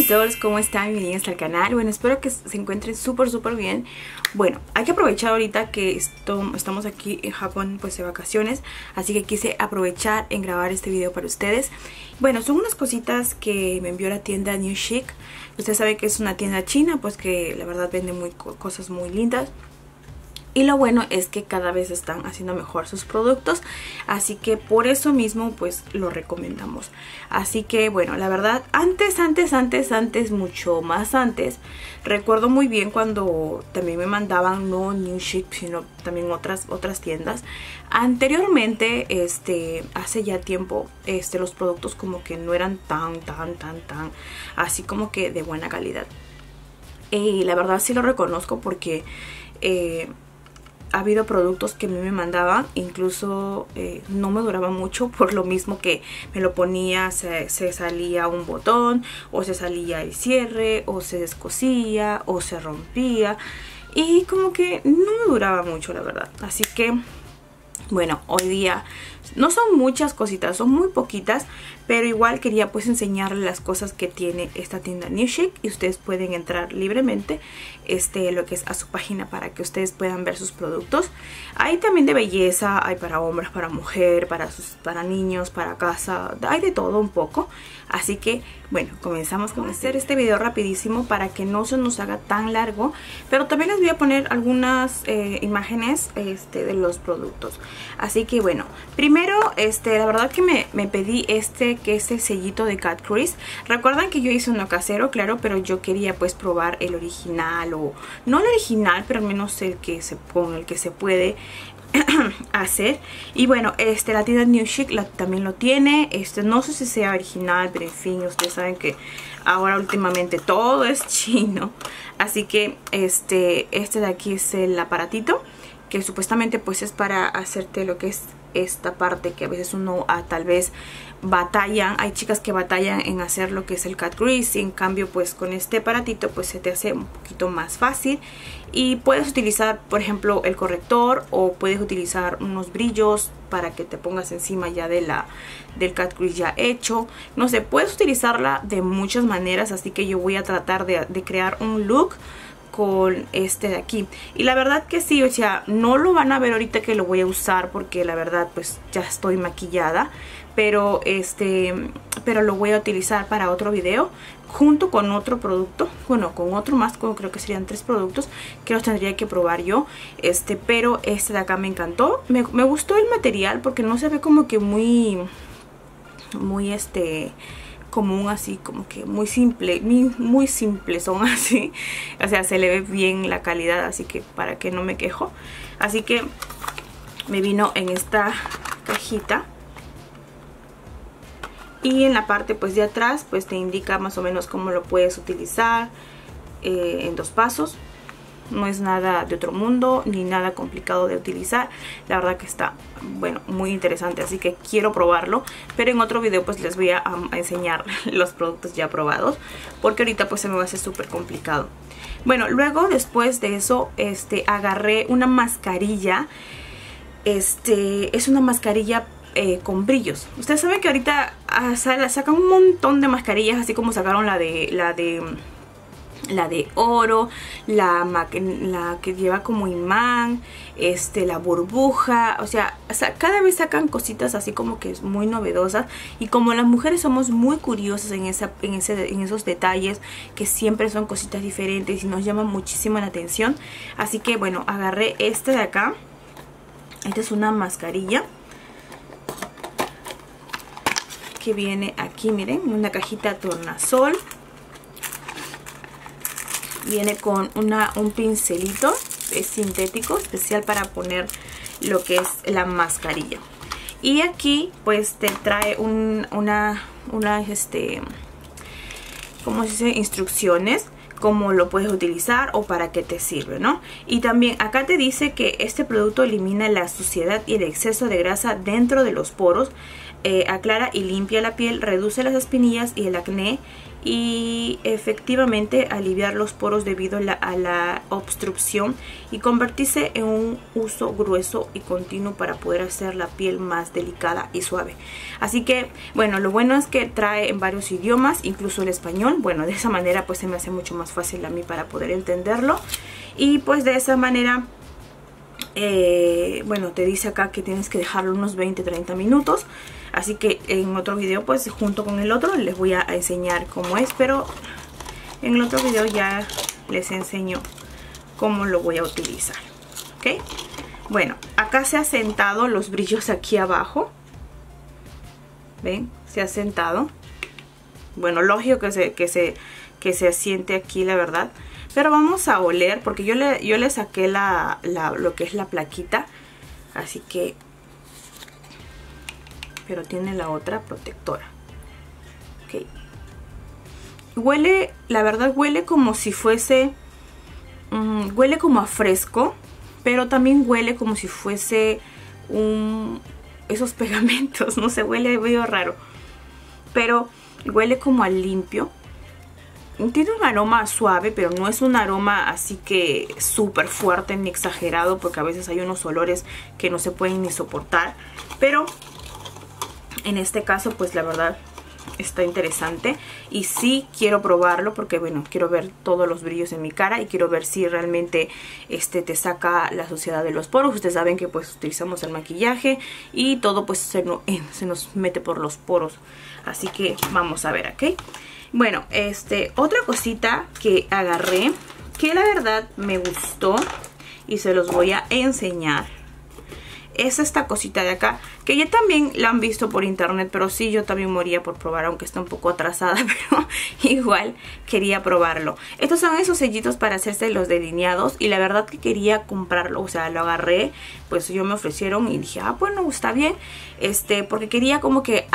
mis dolls, ¿cómo están? Bienvenidos al canal. Bueno, espero que se encuentren súper bien. Bueno, hay que aprovechar ahorita que estamos aquí en Japón pues de vacaciones, así que quise aprovechar en grabar este video para ustedes. Bueno, son unas cositas que me envió la tienda New Chic. Usted sabe que es una tienda china, pues que la verdad vende cosas muy lindas. Y lo bueno es que cada vez están haciendo mejor sus productos, así que por eso mismo pues lo recomendamos. Así que bueno, la verdad antes, mucho más antes, recuerdo muy bien cuando también me mandaban no New Chic sino también otras tiendas. Anteriormente, hace ya tiempo, los productos como que no eran tan así como que de buena calidad. Y la verdad sí lo reconozco porque ha habido productos que a mí me mandaban, incluso no me duraba mucho por lo mismo que me lo ponía, se salía un botón, o se salía el cierre, o se descosía, o se rompía. Y como que no me duraba mucho, la verdad. Así que, bueno, hoy día no son muchas cositas, son muy poquitas, pero igual quería pues enseñarles las cosas que tiene esta tienda New Chic y ustedes pueden entrar libremente lo que es a su página para que ustedes puedan ver sus productos. Hay también de belleza, hay para hombres, para mujer, para niños, para casa, hay de todo un poco. Así que bueno, comenzamos con hacer este video rapidísimo para que no se nos haga tan largo, pero también les voy a poner algunas imágenes de los productos. Así que bueno, primero la verdad que me pedí que es el sellito de Cat Cruise. Recuerdan que yo hice uno casero, claro, pero yo quería pues probar el original, o no el original, pero al menos con el que se puede hacer. Y bueno, la tienda New Chic también lo tiene. No sé si sea original, pero en fin, ustedes saben que ahora últimamente todo es chino. Así que este de aquí es el aparatito que supuestamente pues es para hacerte lo que es esta parte que a veces uno tal vez batallan. Hay chicas que batallan en hacer lo que es el cat grease, y en cambio pues con este aparatito pues se te hace un poquito más fácil. Y puedes utilizar por ejemplo el corrector, o puedes utilizar unos brillos para que te pongas encima ya del cat grease ya hecho. No sé, puedes utilizarla de muchas maneras, así que yo voy a tratar de crear un look con este de aquí. Y la verdad que sí, o sea, no lo van a ver ahorita que lo voy a usar porque la verdad pues ya estoy maquillada, pero pero lo voy a utilizar para otro video junto con otro producto, bueno, con otro más, creo que serían 3 productos que los tendría que probar yo. Pero este de acá me encantó, me gustó el material porque no se ve como que muy común, así como que muy simple son así, o sea, se le ve bien la calidad, así que para que no me quejo. Así que me vino en esta cajita, y en la parte pues de atrás pues te indica más o menos cómo lo puedes utilizar en 2 pasos. No es nada de otro mundo ni nada complicado de utilizar. La verdad que está, bueno, muy interesante, así que quiero probarlo. Pero en otro video pues les voy a enseñar los productos ya probados, porque ahorita pues se me va a hacer súper complicado. Bueno, luego después de eso agarré una mascarilla. Es una mascarilla con brillos. Ustedes saben que ahorita sacan un montón de mascarillas, así como sacaron la de oro, la que lleva como imán, la burbuja, o sea, cada vez sacan cositas así como que muy novedosas. Y como las mujeres somos muy curiosas en esos detalles, que siempre son cositas diferentes y nos llaman muchísimo la atención. Así que bueno, agarré de acá. Esta es una mascarilla que viene aquí, miren, una cajita tornasol. Viene con un pincelito sintético especial para poner lo que es la mascarilla. Y aquí pues te trae ¿cómo se dice? Instrucciones, cómo lo puedes utilizar o para qué te sirve, ¿no? Y también acá te dice que este producto elimina la suciedad y el exceso de grasa dentro de los poros, aclara y limpia la piel, reduce las espinillas y el acné, y efectivamente aliviar los poros debido a la obstrucción y convertirse en un uso grueso y continuo para poder hacer la piel más delicada y suave. Así que bueno, lo bueno es que trae en varios idiomas, incluso el español. Bueno, de esa manera pues se me hace mucho más fácil a mí para poder entenderlo, y pues de esa manera bueno, te dice acá que tienes que dejarlo unos 20-30 minutos. Así que en otro video pues junto con el otro les voy a enseñar cómo es, pero en el otro video ya les enseño cómo lo voy a utilizar. ¿Ok? Bueno, acá se ha sentado los brillos aquí abajo. ¿Ven? Se ha sentado. Bueno, lógico que se asiente aquí, la verdad. Pero vamos a oler, porque yo le saqué lo que es la plaquita. Así que... pero tiene la otra protectora. Ok. Huele, la verdad huele como si fuese... huele como a fresco. Pero también huele como si fuese esos pegamentos. No sé, huele medio raro. Pero huele como a limpio. Tiene un aroma suave, pero no es un aroma así que súper fuerte ni exagerado, porque a veces hay unos olores que no se pueden ni soportar. Pero en este caso pues la verdad está interesante, y sí quiero probarlo porque bueno, quiero ver todos los brillos en mi cara y quiero ver si realmente te saca la suciedad de los poros. Ustedes saben que pues utilizamos el maquillaje y todo pues se nos mete por los poros, así que vamos a ver, ¿ok? Bueno, otra cosita que agarré, que la verdad me gustó y se los voy a enseñar, es esta cosita de acá, que ya también la han visto por internet, pero sí, yo también moría por probar, aunque está un poco atrasada, pero igual quería probarlo. Estos son esos sellitos para hacerse los delineados, y la verdad que quería comprarlo, o sea, lo agarré, pues yo me ofrecieron y dije, ah, bueno, está bien, porque quería como que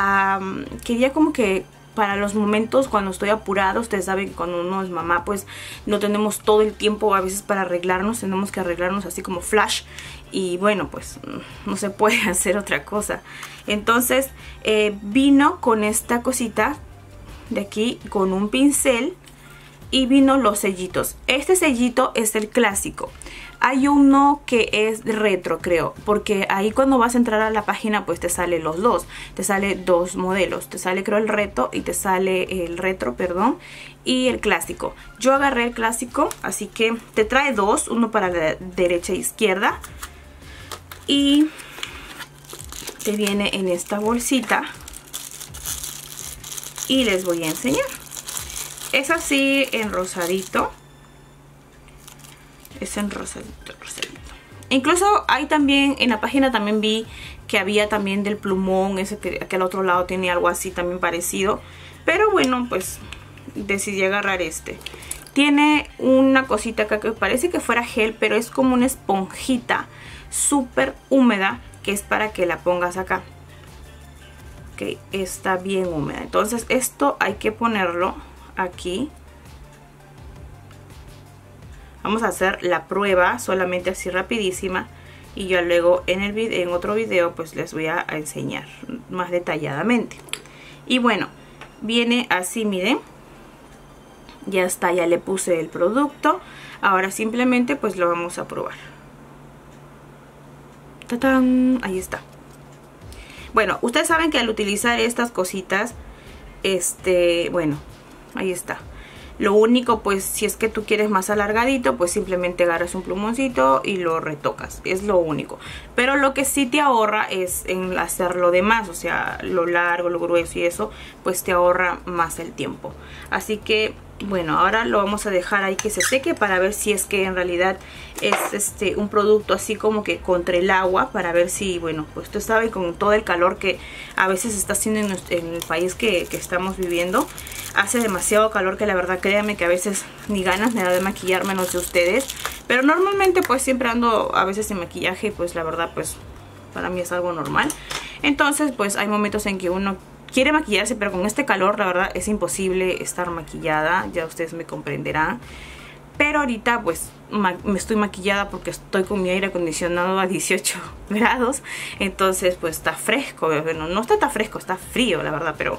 para los momentos cuando estoy apurada. Ustedes saben que cuando uno es mamá pues no tenemos todo el tiempo a veces para arreglarnos, tenemos que arreglarnos así como flash, y bueno, pues no se puede hacer otra cosa. Entonces vino con esta cosita de aquí, con un pincel, y vino los sellitos. Este sellito es el clásico. Hay uno que es retro, creo, porque ahí cuando vas a entrar a la página pues te sale los dos, te sale dos modelos, te sale creo el retro perdón, y el clásico. Yo agarré el clásico, así que te trae dos, uno para la derecha e izquierda, y te viene en esta bolsita y les voy a enseñar. Es así en rosadito. Es en rosadito. Incluso hay también, en la página también vi que había también del plumón, ese que al otro lado tiene algo así también parecido. Pero bueno, pues decidí agarrar este. Tiene una cosita acá que parece que fuera gel, pero es como una esponjita súper húmeda, que es para que la pongas acá. Ok, está bien húmeda. Entonces esto hay que ponerlo aquí. Vamos a hacer la prueba solamente así rapidísima, y yo luego en otro video pues les voy a enseñar más detalladamente. Y bueno, viene así, miren. Ya está, ya le puse el producto. Ahora simplemente pues lo vamos a probar. ¡Tatán! Ahí está. Bueno, ustedes saben que al utilizar estas cositas, bueno, ahí está. Lo único, pues, si es que tú quieres más alargadito, pues simplemente agarras un plumoncito y lo retocas. Es lo único. Pero lo que sí te ahorra es en hacerlo de más. O sea, lo largo, lo grueso y eso, pues te ahorra más el tiempo. Así que, bueno, ahora lo vamos a dejar ahí que se seque para ver si es que en realidad es un producto así como que contra el agua. Para ver si, bueno, pues usted sabe, con todo el calor que a veces está haciendo en el país que estamos viviendo. Hace demasiado calor que la verdad, créanme que a veces ni ganas me da de maquillarme, no sé ustedes. Pero normalmente pues siempre ando a veces sin maquillaje, pues la verdad pues para mí es algo normal. Entonces pues hay momentos en que uno quiere maquillarse, pero con este calor la verdad es imposible estar maquillada, ya ustedes me comprenderán. Pero ahorita pues me estoy maquillada porque estoy con mi aire acondicionado a 18 grados. Entonces pues está fresco, bueno, no está tan fresco, está frío la verdad, pero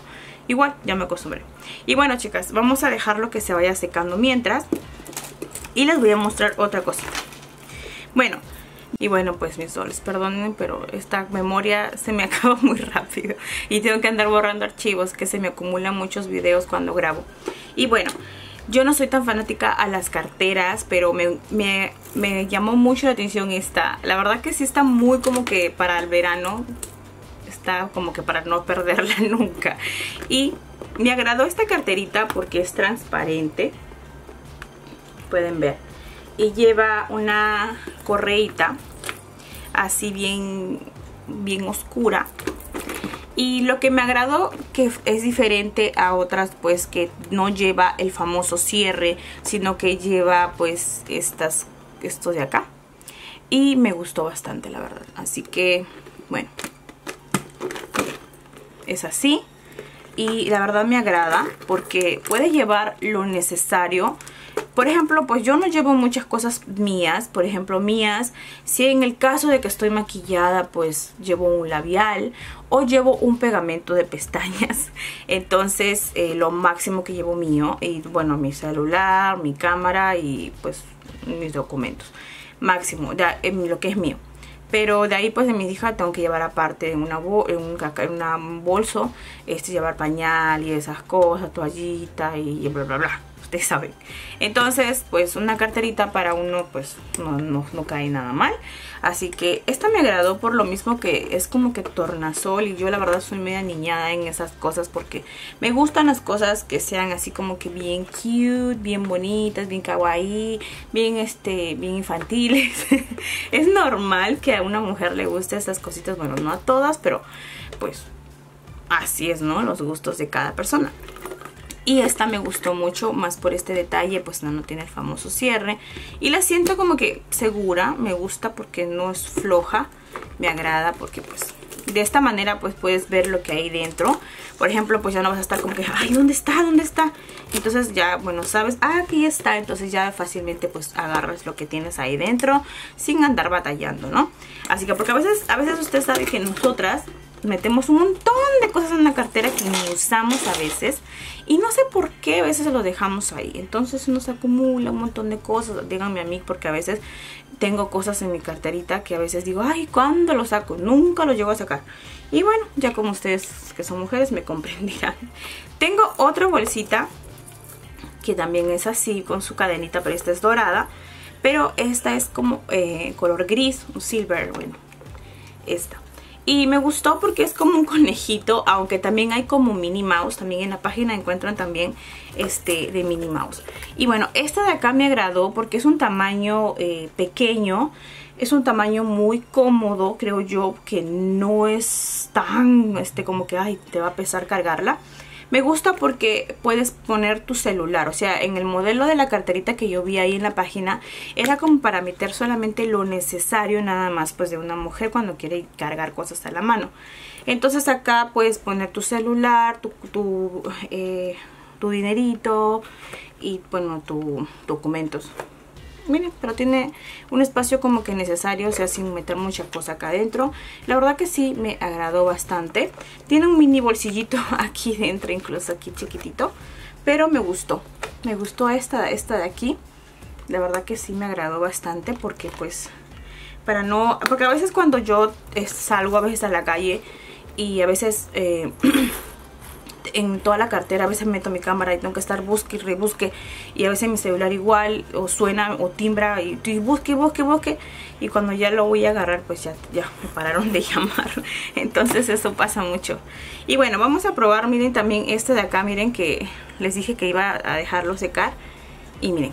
igual ya me acostumbré. Y bueno, chicas, vamos a dejarlo que se vaya secando mientras. Y les voy a mostrar otra cosita. Bueno, y bueno, pues mis soles, perdonen, pero esta memoria se me acaba muy rápido. Y tengo que andar borrando archivos, que se me acumulan muchos videos cuando grabo. Y bueno, yo no soy tan fanática a las carteras, pero me llamó mucho la atención esta. La verdad que sí está muy como que para el verano. Está como que para no perderla nunca. Y me agradó esta carterita porque es transparente. Pueden ver. Y lleva una correíta así bien oscura. Y lo que me agradó que es diferente a otras, pues que no lleva el famoso cierre, sino que lleva pues esto de acá. Y me gustó bastante, la verdad. Así que, bueno, es así. Y la verdad me agrada porque puede llevar lo necesario. Por ejemplo, pues yo no llevo muchas cosas mías. Por ejemplo, mías, si en el caso de que estoy maquillada, pues llevo un labial o llevo un pegamento de pestañas. Entonces, lo máximo que llevo mío, y bueno, mi celular, mi cámara y pues mis documentos. Máximo, en lo que es mío. Pero de ahí pues de mi hija tengo que llevar aparte en un bolso, llevar pañal y esas cosas, toallita y bla bla bla. Ustedes saben. Entonces pues una carterita para uno pues no cae nada mal. Así que esta me agradó por lo mismo que es como que tornasol. Y yo la verdad soy media niñada en esas cosas porque me gustan las cosas que sean así como que bien cute, bien bonitas, bien kawaii, bien infantiles. Es normal que a una mujer le guste esas cositas. Bueno, no a todas, pero pues así es, ¿no? Los gustos de cada persona. Y esta me gustó mucho, más por este detalle, pues no tiene el famoso cierre. Y la siento como que segura, me gusta porque no es floja. Me agrada porque pues de esta manera pues puedes ver lo que hay dentro. Por ejemplo, pues ya no vas a estar como que, ay, ¿dónde está? ¿Dónde está? Entonces ya, bueno, sabes, aquí está. Entonces ya fácilmente pues agarras lo que tienes ahí dentro sin andar batallando, ¿no? Así que porque a veces usted sabe que nosotras metemos un montón de cosas en la cartera que ni usamos a veces. Y no sé por qué a veces lo dejamos ahí. Entonces nos acumula un montón de cosas. Díganme a mí, porque a veces tengo cosas en mi carterita que a veces digo, ay, ¿cuándo lo saco? Nunca lo llego a sacar. Y bueno, ya como ustedes que son mujeres me comprenderán. Tengo otra bolsita que también es así con su cadenita, pero esta es dorada. Pero esta es como color gris, un silver, bueno, esta. Y me gustó porque es como un conejito, aunque también hay como Minnie Mouse. También en la página encuentran también de Minnie Mouse. Y bueno, esta de acá me agradó porque es un tamaño pequeño. Es un tamaño muy cómodo, creo yo, que no es tan como que ay, te va a pesar cargarla. Me gusta porque puedes poner tu celular. O sea, en el modelo de la carterita que yo vi ahí en la página, era como para meter solamente lo necesario nada más, pues de una mujer cuando quiere cargar cosas a la mano. Entonces acá puedes poner tu celular, tu dinerito y bueno, tus documentos. Miren, pero tiene un espacio como que necesario, o sea, sin meter mucha cosa acá adentro. La verdad que sí me agradó bastante. Tiene un mini bolsillito aquí dentro, incluso aquí chiquitito. Pero me gustó. Me gustó esta de aquí. La verdad que sí me agradó bastante porque pues para no... Porque a veces cuando yo salgo a veces a la calle y a veces... en toda la cartera a veces meto mi cámara y tengo que estar busque y rebusque, y a veces mi celular igual o suena o timbra y busque y cuando ya lo voy a agarrar pues ya me pararon de llamar. Entonces eso pasa mucho. Y bueno, vamos a probar. Miren también este de acá, miren que les dije que iba a dejarlo secar y miren,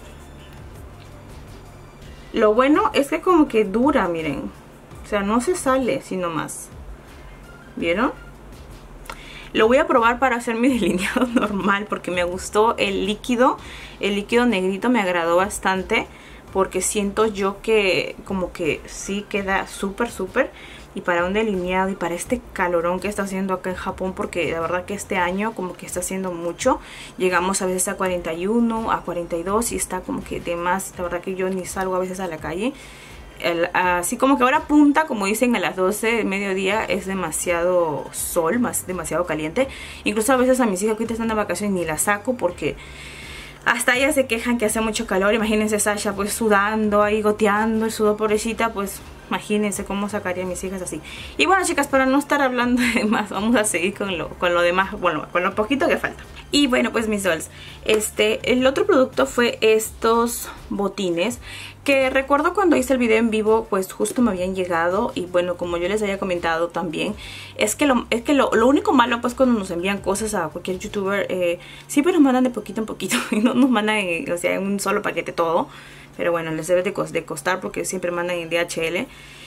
lo bueno es que como que dura, miren, o sea, no se sale sino más. ¿Vieron? Lo voy a probar para hacer mi delineado normal porque me gustó el líquido. El líquido negrito me agradó bastante porque siento yo que como que sí queda súper. Y para un delineado y para este calorón que está haciendo acá en Japón, porque la verdad que este año como que está haciendo mucho. Llegamos a veces a 41, a 42 y está como que de más. La verdad que yo ni salgo a veces a la calle. así como que ahora punta, como dicen, a las 12 del mediodía es demasiado sol, demasiado caliente. Incluso a veces a mis hijas que están de vacaciones ni las saco porque hasta ellas se quejan que hace mucho calor. Imagínense Sasha pues sudando ahí, goteando el sudor, pobrecita, pues imagínense cómo sacaría a mis hijas así. Y bueno, chicas, para no estar hablando de más, vamos a seguir con lo demás, bueno, con lo poquito que falta. Y bueno, pues mis dolls, el otro producto fue estos botines, que recuerdo cuando hice el video en vivo, pues justo me habían llegado. Y bueno, como yo les había comentado también, es que lo único malo pues cuando nos envían cosas a cualquier youtuber, siempre nos mandan de poquito en poquito y no nos mandan o sea, en un solo paquete todo. Pero bueno, les debe de costar porque siempre mandan en DHL.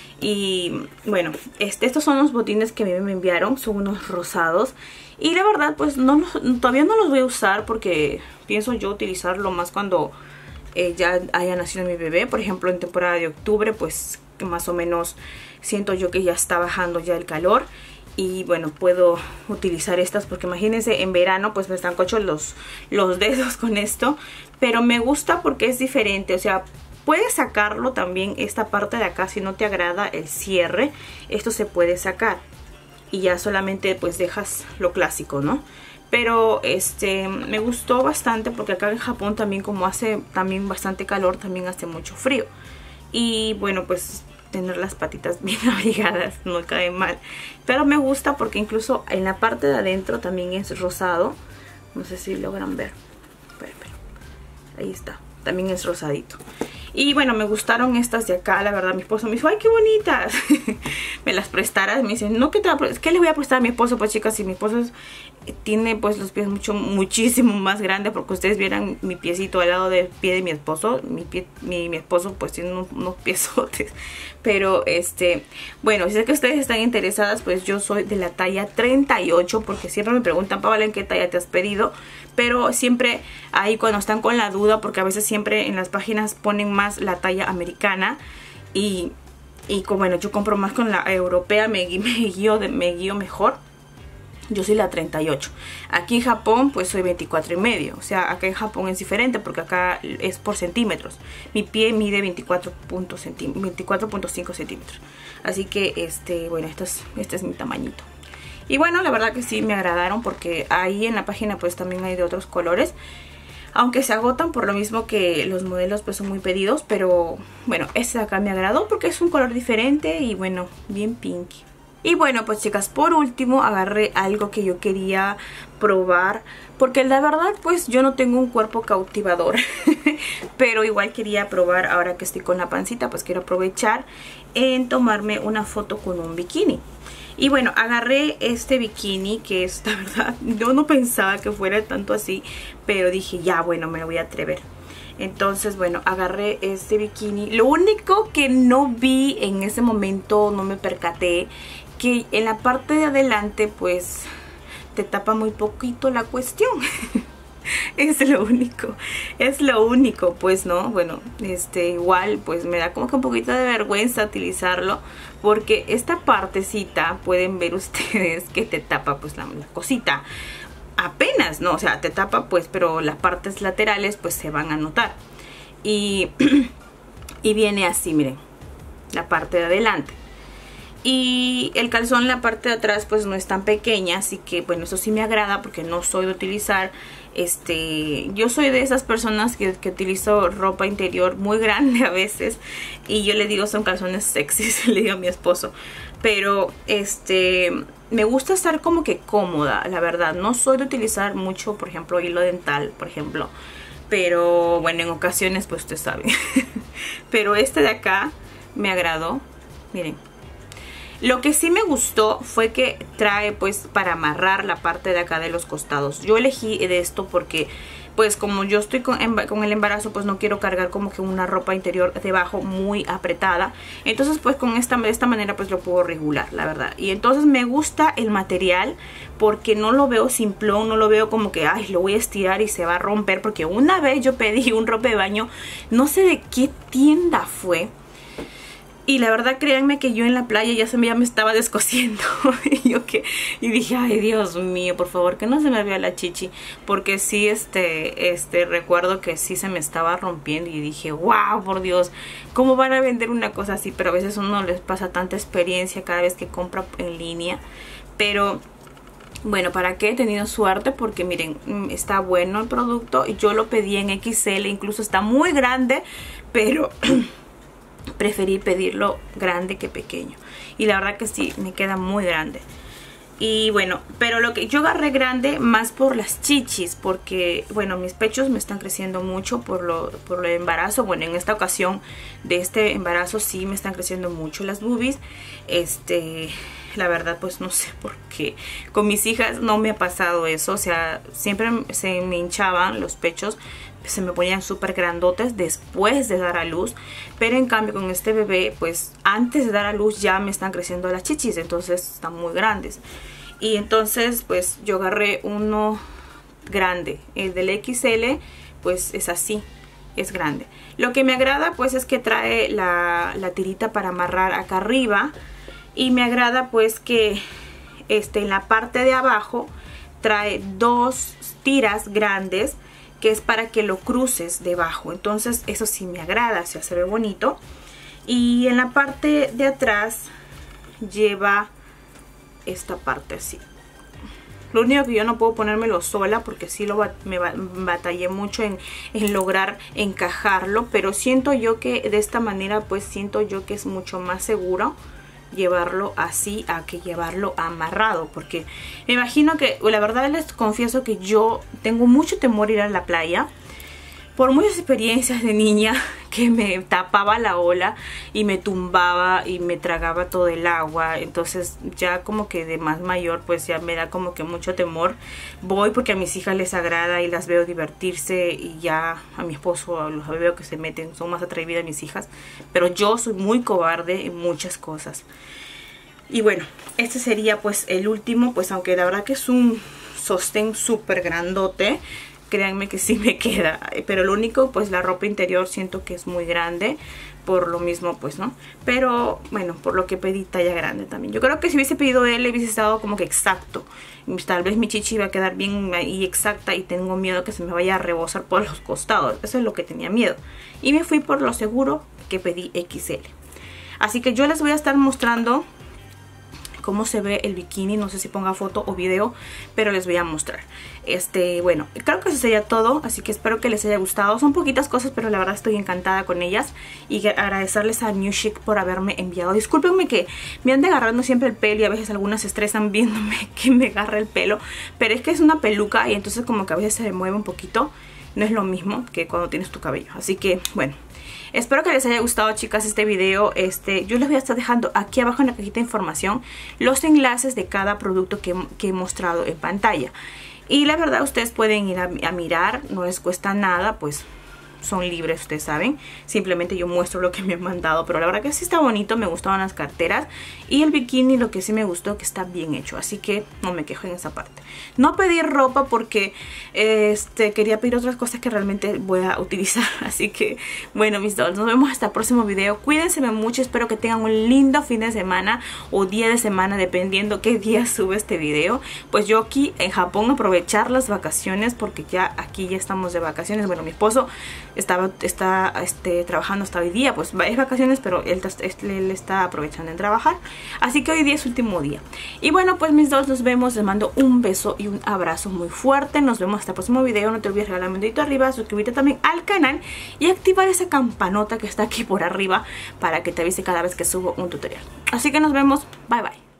Y bueno, estos son los botines que me enviaron. Son unos rosados. Y la verdad, pues todavía no los voy a usar porque pienso yo utilizarlo más cuando ya haya nacido mi bebé. Por ejemplo, en temporada de octubre, pues que más o menos siento yo que ya está bajando ya el calor. Y bueno, puedo utilizar estas porque imagínense en verano pues me están cochos los dedos con esto. Pero me gusta porque es diferente, o sea, puedes sacarlo también esta parte de acá si no te agrada el cierre. Esto se puede sacar y ya solamente pues dejas lo clásico, ¿no? Pero me gustó bastante porque acá en Japón también, como hace también bastante calor, también hace mucho frío. Y bueno, pues tener las patitas bien abrigadas no cae mal. Pero me gusta porque incluso en la parte de adentro también es rosado. No sé si logran ver. Espera. Ahí está. También es rosadito. Y bueno, me gustaron estas de acá, la verdad. Mi esposo me dijo, ¡ay, qué bonitas! Me las prestaras. Me dicen, no, ¿qué le voy a prestar a mi esposo? Pues chicas, si mi esposo tiene pues los pies muchísimo más grandes, porque ustedes vieran mi piecito al lado del pie de mi esposo. Mi esposo pues tiene unos piezotes. Pero bueno, si es que ustedes están interesadas, pues yo soy de la talla 38, porque siempre me preguntan, Paola, ¿en qué talla te has pedido? Pero siempre ahí cuando están con la duda, porque a veces siempre en las páginas ponen más la talla americana y como bueno, yo compro más con la europea, me guío mejor. Yo soy la 38. Aquí en Japón pues soy 24,5. O sea, acá en Japón es diferente porque acá es por centímetros. Mi pie mide 24.5 centímetros. Así que bueno, este es mi tamañito. Y bueno, la verdad que sí me agradaron porque ahí en la página pues también hay de otros colores. Aunque se agotan por lo mismo que los modelos pues son muy pedidos. Pero bueno, este de acá me agradó porque es un color diferente y bueno, bien pinky. Y bueno, pues chicas, por último agarré algo que yo quería probar, porque la verdad pues yo no tengo un cuerpo cautivador. Pero igual quería probar, ahora que estoy con la pancita, pues quiero aprovechar en tomarme una foto con un bikini. Y bueno, agarré este bikini que es, la verdad, yo no pensaba que fuera tanto así, pero dije ya, bueno, me voy a atrever. Entonces, bueno, agarré este bikini. Lo único que no vi en ese momento, no me percaté, que en la parte de adelante pues te tapa muy poquito la cuestión. Es lo único pues, ¿no? Bueno, igual pues me da como que un poquito de vergüenza utilizarlo, porque esta partecita pueden ver ustedes que te tapa pues la cosita apenas, ¿no? O sea, te tapa pues, pero las partes laterales pues se van a notar. Y viene así, miren, la parte de adelante. Y el calzón, la parte de atrás pues no es tan pequeña, así que bueno, eso sí me agrada porque no soy de utilizar yo soy de esas personas que utilizo ropa interior muy grande a veces, y yo le digo son calzones sexys, le digo a mi esposo. Pero me gusta estar como que cómoda, la verdad. No soy de utilizar mucho, por ejemplo, hilo dental, por ejemplo. Pero bueno, en ocasiones pues ustedes saben. Pero de acá me agradó, miren. Lo que sí me gustó fue que trae pues para amarrar la parte de acá de los costados. Yo elegí de esto porque pues como yo estoy con el embarazo, pues no quiero cargar como que una ropa interior debajo muy apretada. Entonces pues de esta manera pues lo puedo regular, la verdad. Y entonces me gusta el material porque no lo veo simplón, no lo veo como que ay, lo voy a estirar y se va a romper. Porque una vez yo pedí un ropa de baño, no sé de qué tienda fue, Y la verdad, créanme que yo en la playa ya me estaba descosiendo. Y dije, ay, Dios mío, por favor, que no se me vea la chichi. Porque sí, recuerdo que sí se me estaba rompiendo. Y dije, wow, por Dios, ¿cómo van a vender una cosa así? Pero a veces uno les pasa tanta experiencia cada vez que compra en línea. Pero bueno, ¿para qué? He tenido suerte porque miren, está bueno el producto. Y yo lo pedí en XL, incluso está muy grande, pero preferí pedirlo grande que pequeño. Y la verdad que sí, me queda muy grande. Y bueno, pero lo que yo agarré grande más por las chichis, porque bueno, mis pechos me están creciendo mucho por el embarazo. Bueno, en esta ocasión de este embarazo sí me están creciendo mucho las boobies. La verdad pues no sé por qué. Con mis hijas no me ha pasado eso, o sea, siempre se me hinchaban los pechos, se me ponían súper grandotes después de dar a luz, pero en cambio con este bebé pues antes de dar a luz ya me están creciendo las chichis, entonces están muy grandes. Y entonces pues yo agarré uno grande, el del XL pues es así, es grande. Lo que me agrada pues es que trae la tirita para amarrar acá arriba, y me agrada pues que en la parte de abajo trae dos tiras grandes, que es para que lo cruces debajo. Entonces eso sí me agrada, o sea, se ve bonito. Y en la parte de atrás lleva esta parte así. Lo único que yo no puedo ponérmelo sola porque sí me batallé mucho en lograr encajarlo, pero siento yo que de esta manera pues siento yo que es mucho más seguro llevarlo así a que llevarlo amarrado, porque me imagino que, la verdad les confieso que yo tengo mucho temor a ir a la playa por muchas experiencias de niña, que me tapaba la ola y me tumbaba y me tragaba todo el agua. Entonces ya como que de más mayor pues ya me da como que mucho temor. Voy porque a mis hijas les agrada y las veo divertirse, y ya a mi esposo los veo que se meten, son más atrevidas mis hijas, pero yo soy muy cobarde en muchas cosas. Y bueno, este sería pues el último, pues aunque la verdad que es un sostén súper grandote, créanme que sí me queda, pero lo único pues la ropa interior siento que es muy grande, por lo mismo pues no, pero bueno, por lo que pedí talla grande también. Yo creo que si hubiese pedido L hubiese estado como que exacto, tal vez mi chichi iba a quedar bien y exacta, y tengo miedo que se me vaya a rebosar por los costados, eso es lo que tenía miedo, y me fui por lo seguro que pedí XL. Así que yo les voy a estar mostrando cómo se ve el bikini, no sé si ponga foto o video, pero les voy a mostrar. Bueno, creo que eso sería todo, así que espero que les haya gustado. Son poquitas cosas, pero la verdad estoy encantada con ellas, y agradecerles a New Chic por haberme enviado. Discúlpenme que me ande agarrando siempre el pelo, y a veces algunas se estresan viéndome que me agarra el pelo, pero es que es una peluca y entonces como que a veces se mueve un poquito. No es lo mismo que cuando tienes tu cabello, así que bueno, espero que les haya gustado, chicas, este video. Yo les voy a estar dejando aquí abajo en la cajita de información los enlaces de cada producto que he mostrado en pantalla. Y la verdad ustedes pueden ir a mirar, no les cuesta nada, pues son libres, ustedes saben. Simplemente yo muestro lo que me han mandado, pero la verdad que sí está bonito, me gustaban las carteras. Y el bikini lo que sí me gustó, que está bien hecho, así que no me quejo en esa parte. No pedí ropa porque quería pedir otras cosas que realmente voy a utilizar. Así que bueno, mis dolls, nos vemos hasta el próximo video. Cuídense mucho, espero que tengan un lindo fin de semana o día de semana, dependiendo qué día sube este video. Pues yo aquí en Japón aprovechar las vacaciones, porque ya aquí ya estamos de vacaciones. Bueno, mi esposo está trabajando hasta hoy día, pues es vacaciones, pero él está aprovechando en trabajar, así que hoy día es último día. Y bueno, pues mis dos, nos vemos, les mando un beso y un abrazo muy fuerte. Nos vemos hasta el próximo video. No te olvides regalarme un dedito arriba, suscribirte también al canal y activar esa campanota que está aquí por arriba para que te avise cada vez que subo un tutorial. Así que nos vemos, bye bye.